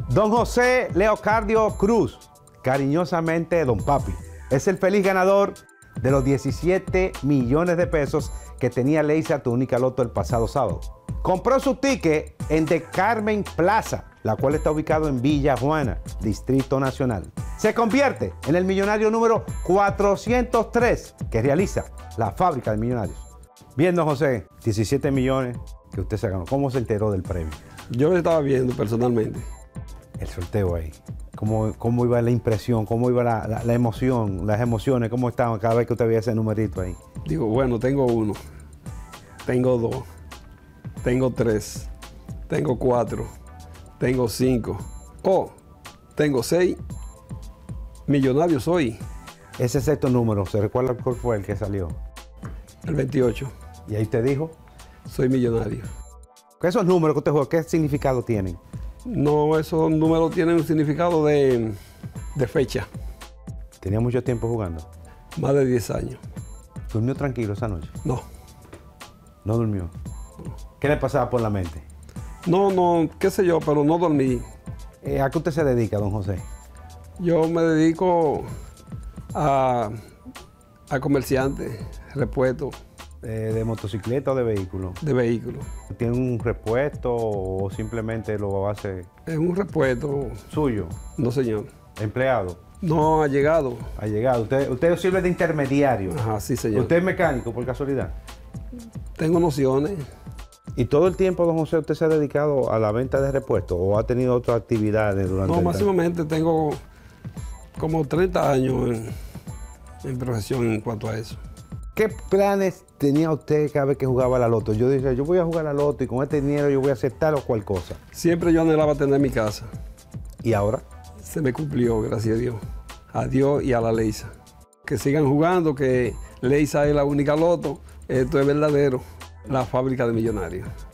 Don José Leocardio Cruz, cariñosamente Don Papi, es el feliz ganador de los 17 millones de pesos que tenía Leisa tu única loto el pasado sábado. Compró su ticket en The Carmen Plaza, la cual está ubicado en Villa Juana, Distrito Nacional. Se convierte en el millonario número 403 que realiza la fábrica de millonarios. Bien, don José, 17 millones que usted se ganó. ¿Cómo se enteró del premio? Yo lo estaba viendo personalmente. El sorteo ahí. ¿Cómo iba la impresión? ¿Cómo iba la emoción? Las emociones, ¿cómo estaban cada vez que usted veía ese numerito ahí? Digo, bueno, tengo 1, tengo 2, tengo 3, tengo 4, tengo 5, tengo 6. Millonario soy. Ese sexto número, ¿se recuerda cuál fue el que salió? El 28. Y ahí te dijo. Soy millonario. Esos números que usted juega, ¿qué significado tienen? No, esos números tienen un significado de fecha. ¿Tenía mucho tiempo jugando? Más de 10 años. ¿Durmió tranquilo esa noche? No. ¿No durmió? ¿Qué le pasaba por la mente? No, qué sé yo, pero no dormí. ¿A qué usted se dedica, don José? Yo me dedico a comerciante, repuesto. ¿De motocicleta o de vehículo? De vehículo. ¿Tiene un repuesto o simplemente lo hace? Es un repuesto. ¿Suyo? No, señor. ¿Empleado? No, ha llegado. Ha llegado. ¿Usted sirve de intermediario? Ajá, sí, señor. ¿Usted es mecánico, por casualidad? Tengo nociones. ¿Y todo el tiempo, don José, usted se ha dedicado a la venta de repuestos o ha tenido otras actividades durante No, máximamente tengo como 30 años en profesión en cuanto a eso. ¿Qué planes tenía usted cada vez que jugaba la loto? Yo decía, yo voy a jugar la loto y con este dinero yo voy a hacer tal o cual cosa. Siempre yo anhelaba tener mi casa. ¿Y ahora? Se me cumplió, gracias a Dios. A Dios y a la Leisa. Que sigan jugando, que Leisa es la única loto. Esto es verdadero. La fábrica de millonarios.